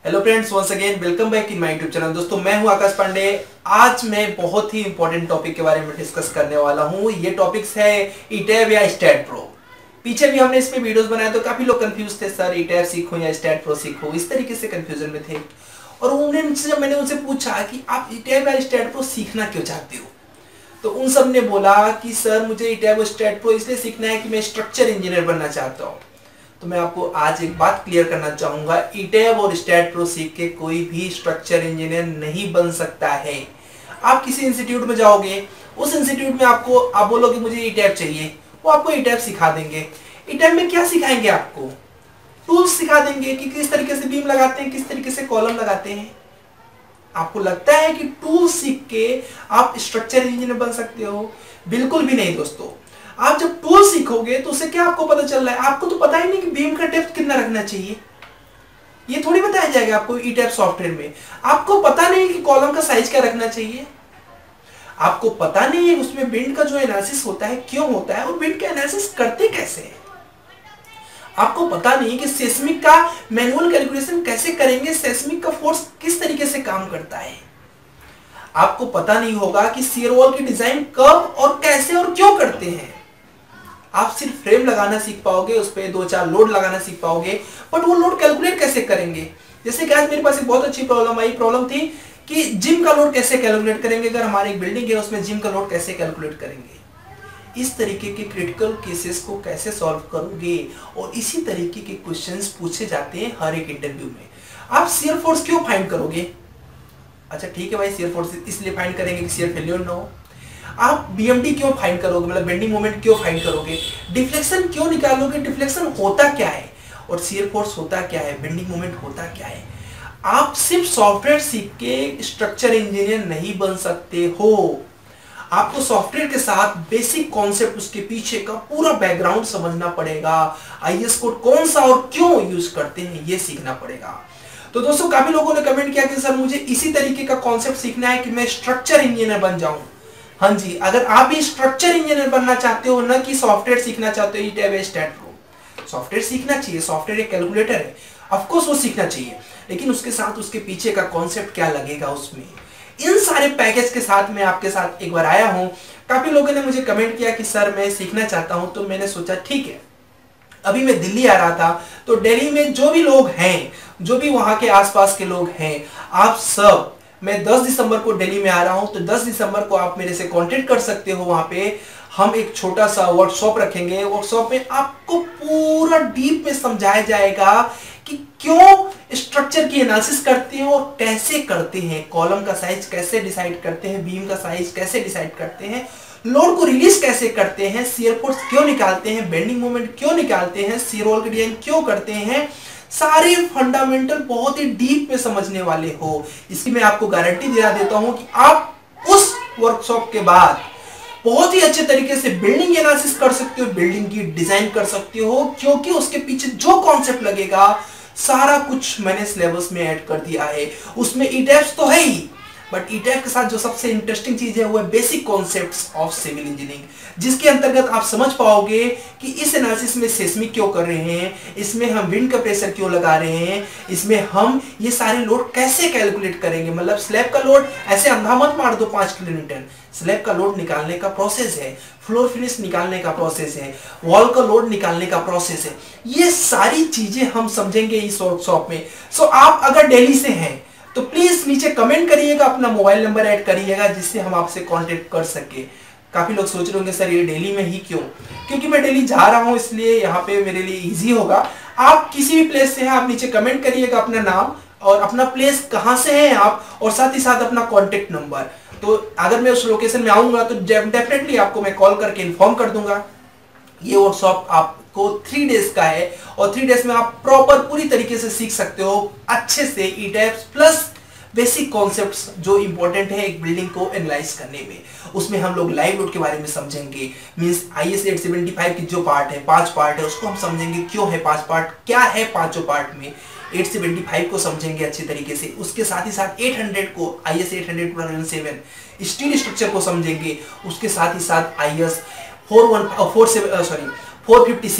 Hello friends, once again welcome back in my YouTube channel. दोस्तों, मैं हूं आकाश पांडे। आज मैं बहुत ही इंपॉर्टेंट टॉपिक के बारे में डिस्कस करने वाला हूं। ये टॉपिक्स है ईटैब या स्टैट प्रो। पीछे भी हमने इस पे वीडियोस बनाए तो काफी लोग कंफ्यूज थे, सर ईटैब सीखूं या स्टैट प्रो सीखूं, इस तरीके से कंफ्यूजन में थे। और जब मैंने उनसे पूछा कि आप ईटैब या स्टैट प्रो सीखना क्यों चाहते हो, तो उन सब ने बोला कि सर मुझे ईटैब और स्टैट प्रो इसलिए सीखना है कि मैं स्ट्रक्चर इंजीनियर बनना चाहता हूँ। तो मैं आपको आज एक बात क्लियर करना चाहूंगा, ईटैब और स्टैट प्रो सीख के कोई भी स्ट्रक्चर इंजीनियर नहीं बन सकता है। आप किसी इंस्टीट्यूट में जाओगे, उस इंस्टीट्यूट में आप बोलोगे मुझे ईटैब चाहिए, वो आपको ईटैब सिखा देंगे। ईटैब में क्या सिखाएंगे? आपको टूल्स सिखा देंगे कि किस तरीके से बीम लगाते हैं, किस तरीके से कॉलम लगाते हैं। आपको लगता है कि टूल सीख के आप स्ट्रक्चर इंजीनियर बन सकते हो? बिल्कुल भी नहीं दोस्तों। आप जब टूल सीखोगे तो उससे क्या आपको पता चल रहा है? आपको तो पता ही नहीं कि बीम का डेप्थ कितना रखना चाहिए, ये थोड़ी बताया जाएगा आपको ईटैब सॉफ्टवेयर में। आपको पता नहीं कि कॉलम का साइज क्या रखना चाहिए, आपको पता नहीं है उसमें बिल्ड का जो एनालिसिस होता है क्यों होता है और बिल्ड का एनालिसिस करते कैसे हैं। आपको पता नहीं कि सेस्मिक का मैनुअल कैलकुलेशन कैसे करेंगे, सेस्मिक का फोर्स किस तरीके से काम करता है। आपको पता नहीं होगा कि शियर वॉल की डिजाइन कब और कैसे और क्यों करते हैं। आप सिर्फ फ्रेम लगाना सीख पाओगे, उस पर 2-4 लोड लगाना सीख पाओगे, बट वो लोड कैलकुलेट कैसे करेंगे? जैसे कि आज मेरे पास एक बहुत अच्छी प्रॉब्लम थी कि जिम का लोड कैसे कैलकुलेट करेंगे। अगर हमारी एक बिल्डिंग है उसमें जिम का लोड कैसे कैलकुलेट करेंगे, इस तरीके के क्रिटिकल केसेस को कैसे सॉल्व करोगे। और इसी तरीके के क्वेश्चंस पूछे जाते हैं हर एक इंटरव्यू में। आप शियर फोर्स क्यों फाइंड करोगे? अच्छा ठीक है भाई, शियर फोर्स इसलिए फाइंड करेंगे कि शियर फेल्योर ना हो। आप बीएमडी क्यों फाइंड करोगे, मतलब बेंडिंग मोमेंट क्यों फाइंड करोगे? डिफ्लेक्शन क्यों निकालोगे, डिफ्लेक्शन होता क्या है और शियर फोर्स होता क्या है, बेंडिंग मोमेंट होता क्या है। आप सिर्फ सॉफ्टवेयर सीख के स्ट्रक्चर इंजीनियर नहीं बन सकते हो। आपको सॉफ्टवेयर के साथ बेसिक कॉन्सेप्ट, उसके पीछे का पूरा बैकग्राउंड समझना पड़ेगा। आईएस कोड कौन सा और क्यों यूज करते हैं ये सीखना पड़ेगा। तो दोस्तों, काफी लोगों ने कमेंट किया कि सर मुझे इसी तरीके का कॉन्सेप्ट सीखना है कि मैं स्ट्रक्चर इंजीनियर बन जाऊं। हाँ जी, अगर आप भी स्ट्रक्चर इंजीनियर बनना चाहते हो, ना कि सॉफ्टवेयर सीखना चाहते हो ईटैब या स्टैट प्रो, सॉफ्टवेयर सीखना चाहिए। सॉफ्टवेयर एक कैलकुलेटर है, ऑफ कोर्स वो सीखना चाहिए, लेकिन उसके साथ उसके पीछे का कॉन्सेप्ट क्या लगेगा उसमें, इन सारे पैकेज के साथ मैं आपके साथ एक बार आया हूं। काफी लोगों ने मुझे कमेंट किया कि सर मैं सीखना चाहता हूं, तो मैंने सोचा ठीक है। अभी मैं दिल्ली आ रहा था, तो दिल्ली में जो भी लोग हैं, जो भी वहां के आसपास के लोग हैं, आप सब, मैं 10 दिसंबर को दिल्ली में आ रहा हूं, तो 10 दिसंबर को आप मेरे से कांटेक्ट कर सकते हो। वहां पे हम एक छोटा सा वर्कशॉप रखेंगे। वर्कशॉप में आपको पूरा डीप में समझाया जाएगा कि क्यों स्ट्रक्चर की एनालिसिस करते हैं और कैसे करते हैं, कॉलम का साइज कैसे डिसाइड करते हैं, बीम का साइज कैसे डिसाइड करते हैं, लोड को रिलीज कैसे करते हैं, शियर फोर्स क्यों निकालते हैं, बेंडिंग मोमेंट क्यों निकालते हैं, शियर वॉल की डिजाइन क्यों करते हैं। सारे फंडामेंटल बहुत ही डीप में समझने वाले हो। इसकी मैं आपको गारंटी दिला देता हूं कि आप उस वर्कशॉप के बाद बहुत ही अच्छे तरीके से बिल्डिंग एनालिसिस कर सकते हो, बिल्डिंग की डिजाइन कर सकते हो, क्योंकि उसके पीछे जो कॉन्सेप्ट लगेगा सारा कुछ मैंने सिलेबस में ऐड कर दिया है। उसमें ईटैब्स तो है ही, बट ईटैब के साथ जो सबसे इंटरेस्टिंग चीज है वो है basic concepts of civil engineering, जिसके अंतर्गत आप समझ पाओगे कि इस एनालिसिस में सेस्मिक क्यों कर रहे हैं, इसमें हम विंड का प्रेशर क्यों लगा रहे हैं, इसमें हम ये सारे लोड कैसे कैलकुलेट करेंगे। मतलब स्लैब का लोड ऐसे अंधा मत मार दो 5 किलोमीटर, स्लैब का लोड निकालने का प्रोसेस है, फ्लोर फिनिश निकालने का प्रोसेस है, वॉल का लोड निकालने का प्रोसेस है। ये सारी चीजें हम समझेंगे इस वर्कशॉप में। सो आप अगर दिल्ली से हैं तो प्लीज नीचे कमेंट करिएगा, अपना मोबाइल नंबर ऐड करिएगा, जिससे हम आपसे कांटेक्ट कर सके। काफी लोग सोच रहे होंगे सर ये दिल्ली में ही क्यों? क्योंकि मैं दिल्ली जा रहा हूं, इसलिए यहाँ पे मेरे लिए इजी होगा। आप किसी भी प्लेस से हैं, आप नीचे कमेंट करिएगा अपना नाम और अपना प्लेस कहाँ से हैं आप, और साथ ही साथ अपना कॉन्टेक्ट नंबर। तो अगर मैं उस लोकेशन में आऊंगा तो डेफिनेटली आपको मैं कॉल करके इन्फॉर्म कर दूंगा। ये वर्कशॉप आपको 3 डेज का है और 3 डेज में आप प्रॉपर पूरी तरीके से सीख सकते हो अच्छे से ईटैब्स प्लस बेसिक कॉन्सेप्ट्स जो इंपॉर्टेंट है एक बिल्डिंग को एनालाइज करने में। उसमें हम लोग लाइव लोड के बारे में समझेंगे, मींस आईएस 875 की जो पार्ट है, 5 पार्ट है, उसको हम समझेंगे क्यों है 5 पार्ट, क्या है पांचों पार्ट में। 875 को समझेंगे अच्छी तरीके से, उसके साथ ही साथ 800 को, आईएस 800-7 स्टील स्ट्रक्चर को समझेंगे, उसके साथ ही साथ आईएस 456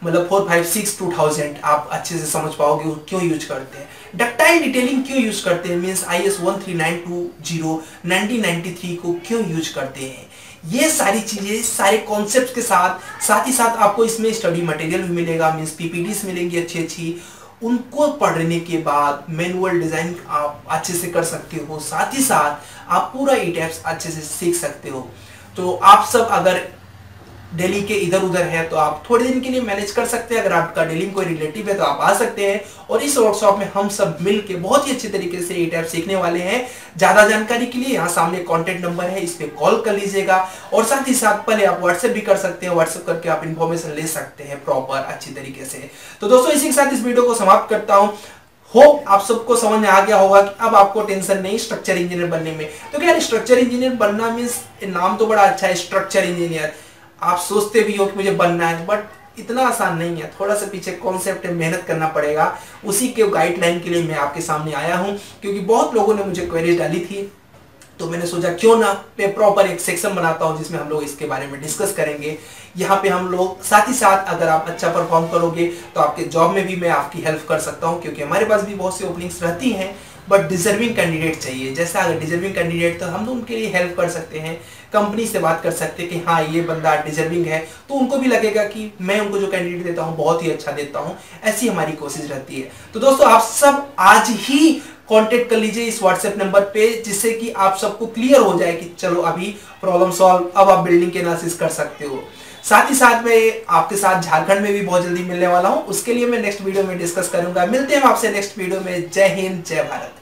मतलब 456 2000 आप अच्छे से समझ पाओगे वो क्यों यूज करते हैं। डक्टाइल डिटेलिंग क्यों यूज करते हैं, मींस IS 13920 1993 को क्यों यूज करते हैं, ये सारी चीजें सारे कॉन्सेप्ट्स के साथ ही साथ आपको इसमें स्टडी मटेरियल भी मिलेगा, मींस PPTs मिलेंगी अच्छी अच्छी। उनको पढ़ने के बाद मैनुअल डिजाइन आप अच्छे से कर सकते हो, साथ ही साथ आप पूरा ETABS अच्छे से सीख सकते हो। तो आप सब अगर दिल्ली के इधर उधर है तो आप थोड़े दिन के लिए मैनेज कर सकते हैं। अगर आपका दिल्ली में कोई रिलेटिव है तो आप आ सकते हैं, और इस वर्कशॉप में हम सब मिलके बहुत ही अच्छे तरीके से ETABS सीखने वाले हैं। ज्यादा जानकारी के लिए यहाँ सामने कॉन्टेक्ट नंबर है, इस पे कॉल कर लीजिएगा, और साथ ही साथ पहले आप व्हाट्सएप भी कर सकते हैं, व्हाट्सएप करके आप इन्फॉर्मेशन ले सकते हैं प्रॉपर अच्छी तरीके से। तो दोस्तों इसी के साथ इस वीडियो को समाप्त करता हूँ। होप आप सबको समझ में आ गया होगा कि अब आपको टेंशन नहीं स्ट्रक्चर इंजीनियर बनने में। तो क्या स्ट्रक्चर इंजीनियर बनना मीन्स नाम तो बड़ा अच्छा है स्ट्रक्चर इंजीनियर, आप सोचते भी हो कि मुझे बनना है, बट इतना आसान नहीं है, थोड़ा सा पीछे कॉन्सेप्ट है, मेहनत करना पड़ेगा। उसी के गाइडलाइन के लिए मैं आपके सामने आया हूं, क्योंकि बहुत लोगों ने मुझे क्वेरीज डाली थी, तो मैंने सोचा क्यों ना मैं प्रॉपर एक सेक्शन बनाता हूं जिसमें हम लोग इसके बारे में डिस्कस करेंगे। यहाँ पे हम लोग साथ ही साथ अगर आप अच्छा परफॉर्म करोगे तो आपके जॉब में भी मैं आपकी हेल्प कर सकता हूँ, क्योंकि हमारे पास भी बहुत सी ओपनिंग्स रहती हैं, बट डिजर्विंग कैंडिडेट चाहिए। जैसा अगर डिजर्विंग कैंडिडेट तो हम तो उनके लिए हेल्प कर सकते हैं, कंपनी से बात कर सकते हैं कि हाँ ये बंदा डिजर्विंग है, तो उनको भी लगेगा कि मैं उनको जो कैंडिडेट देता हूँ बहुत ही अच्छा देता हूँ। ऐसी हमारी कोशिश रहती है। तो दोस्तों आप सब आज ही कांटेक्ट कर लीजिए इस व्हाट्सएप नंबर पे, जिससे कि आप सबको क्लियर हो जाए कि चलो अभी प्रॉब्लम सॉल्व, अब आप बिल्डिंग के एनालिसिस कर सकते हो। साथ ही साथ मैं आपके साथ झारखंड में भी बहुत जल्दी मिलने वाला हूं, उसके लिए मैं नेक्स्ट वीडियो में डिस्कस करूंगा। मिलते हैं आपसे नेक्स्ट वीडियो में। जय हिंद, जय भारत।